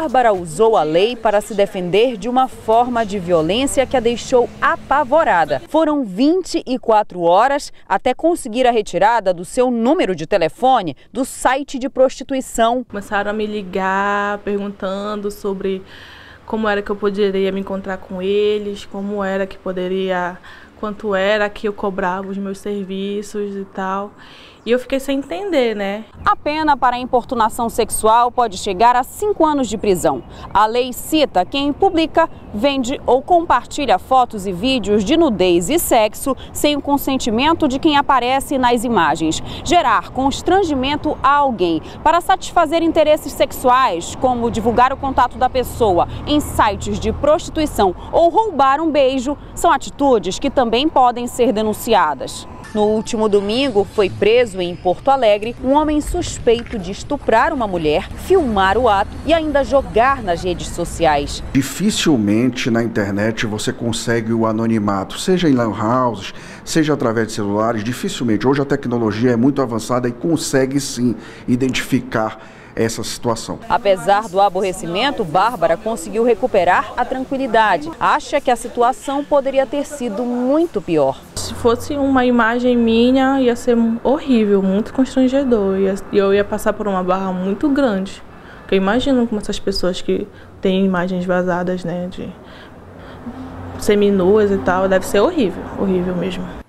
Bárbara usou a lei para se defender de uma forma de violência que a deixou apavorada. Foram 24 horas até conseguir a retirada do seu número de telefone do site de prostituição. Começaram a me ligar perguntando sobre como era que eu poderia me encontrar com eles, como era que poderia, quanto era que eu cobrava os meus serviços e tal. E eu fiquei sem entender, né? A pena para importunação sexual pode chegar a 5 anos de prisão. A lei cita quem publica, vende ou compartilha fotos e vídeos de nudez e sexo sem o consentimento de quem aparece nas imagens. Gerar constrangimento a alguém para satisfazer interesses sexuais, como divulgar o contato da pessoa em sites de prostituição ou roubar um beijo, são atitudes que também podem ser denunciadas. No último domingo, foi preso em Porto Alegre um homem suspeito de estuprar uma mulher, filmar o ato e ainda jogar nas redes sociais. Dificilmente na internet você consegue o anonimato, seja em lan houses, seja através de celulares, dificilmente. Hoje a tecnologia é muito avançada e consegue sim identificar essa situação. Apesar do aborrecimento, Bárbara conseguiu recuperar a tranquilidade. Acha que a situação poderia ter sido muito pior. Se fosse uma imagem minha, ia ser horrível, muito constrangedor. Eu ia passar por uma barra muito grande. Porque eu imagino como essas pessoas que têm imagens vazadas, né, de seminuas e tal, deve ser horrível, horrível mesmo.